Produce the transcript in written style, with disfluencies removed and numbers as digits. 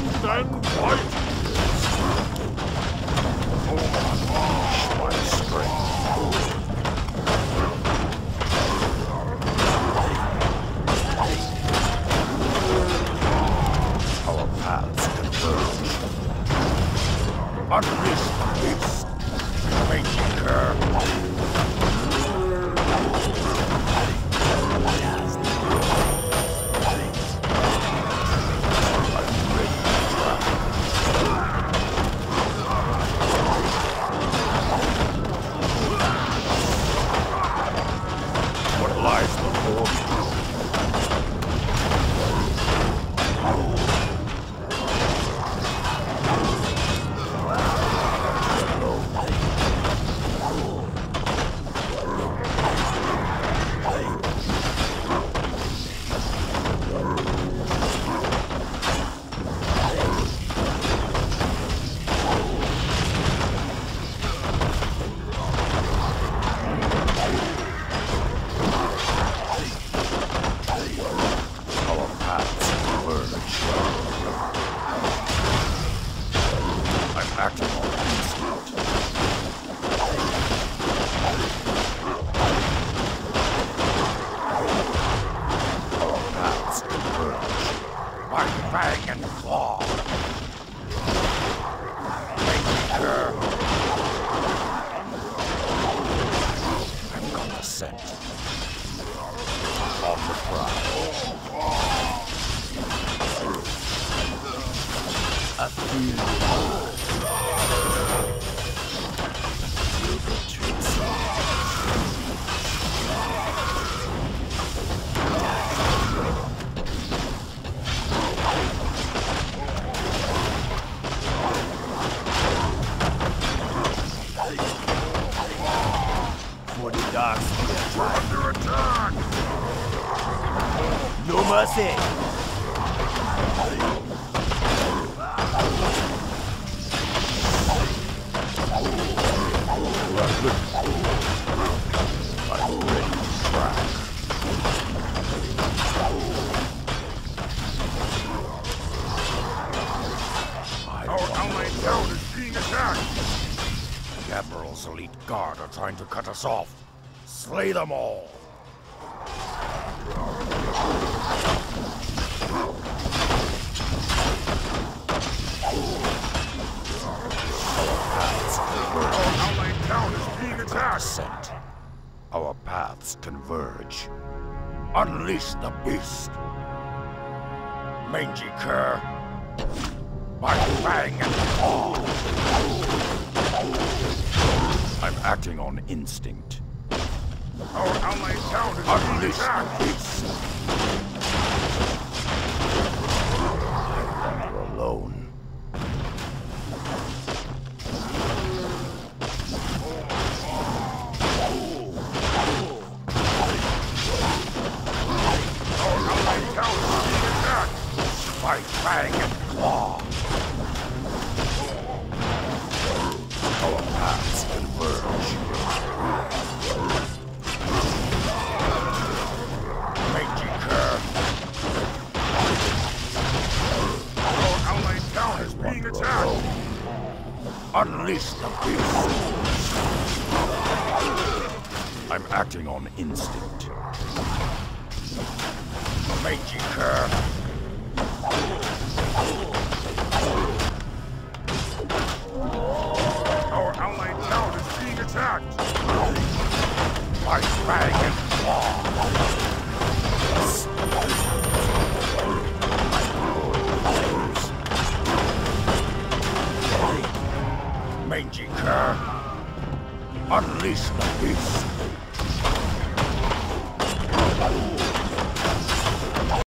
Stand fight! Unleash my strength. Our paths converge. Unleash the beast. Maker. Admiral's elite guard are trying to cut us off. Slay them all! Our allied town is being attacked! Our paths converge. Unleash the beast! Mangy cur! My fang and claw! I'm acting on instinct. Our allied town is Unleash the beast! I'm never alone. Our allied town is being attacked! My fang and claw! Our paths converge. Mangy cur! Our allied town is being attacked! Unleash the beast! I'm acting on instinct. Mangy cur! Our allied town is being attacked! My fang and claw! Mangy cur! Unleash the